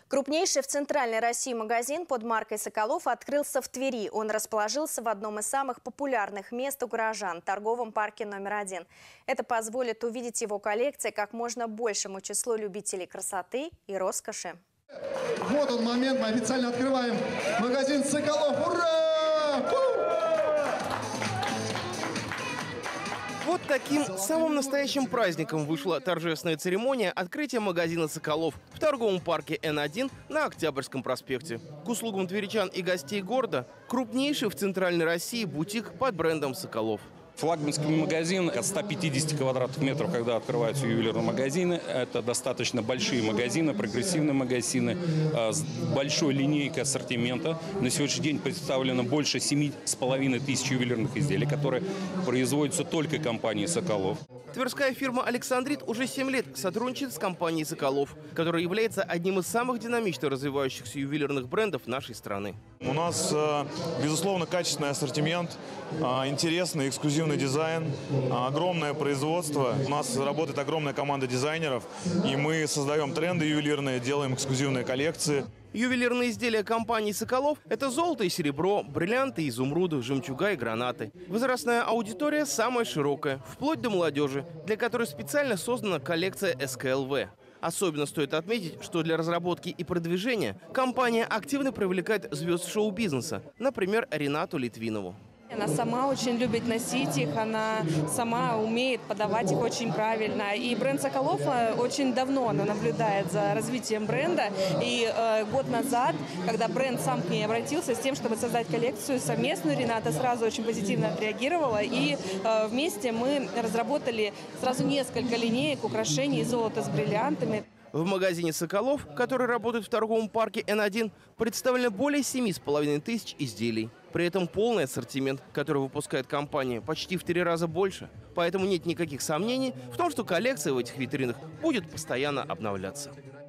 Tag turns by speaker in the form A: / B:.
A: Крупнейший в Центральной России магазин под маркой «Соколов» открылся в Твери. Он расположился в одном из самых популярных мест у горожан – торговом парке номер 1. Это позволит увидеть его коллекции как можно большему числу любителей красоты и роскоши.
B: Вот он момент, мы официально открываем магазин «Соколов». Ура!
C: Вот таким самым настоящим праздником вышла торжественная церемония открытия магазина «Соколов» в торговом парке Н1 на Октябрьском проспекте. К услугам тверичан и гостей города крупнейший в Центральной России бутик под брендом «Соколов».
D: Флагманский магазин от 150 квадратных метров, когда открываются ювелирные магазины. Это достаточно большие магазины, прогрессивные магазины с большой линейкой ассортимента. На сегодняшний день представлено больше 7,5 тысяч ювелирных изделий, которые производятся только компанией «Соколов».
C: Тверская фирма «Александрит» уже 7 лет сотрудничает с компанией «Соколов», которая является одним из самых динамично развивающихся ювелирных брендов нашей страны.
E: У нас, безусловно, качественный ассортимент, интересный эксклюзивный дизайн, огромное производство. У нас работает огромная команда дизайнеров, и мы создаем тренды ювелирные, делаем эксклюзивные коллекции.
C: Ювелирные изделия компании «Соколов» — это золото и серебро, бриллианты, изумруды, жемчуга и гранаты. Возрастная аудитория самая широкая, вплоть до молодежи, для которой специально создана коллекция СКЛВ. Особенно стоит отметить, что для разработки и продвижения компания активно привлекает звезд шоу-бизнеса, например, Ренату Литвинову.
F: Она сама очень любит носить их, она сама умеет подавать их очень правильно. И бренд «Соколов» очень давно она наблюдает за развитием бренда. И год назад, когда бренд сам к ней обратился с тем, чтобы создать коллекцию совместную, Рената сразу очень позитивно отреагировала. И вместе мы разработали сразу несколько линеек украшений из золота с бриллиантами.
C: В магазине «Соколов», который работает в торговом парке Н1, представлено более 7,5 тысяч изделий. При этом полный ассортимент, который выпускает компания, почти в 3 раза больше. Поэтому нет никаких сомнений в том, что коллекция в этих витринах будет постоянно обновляться.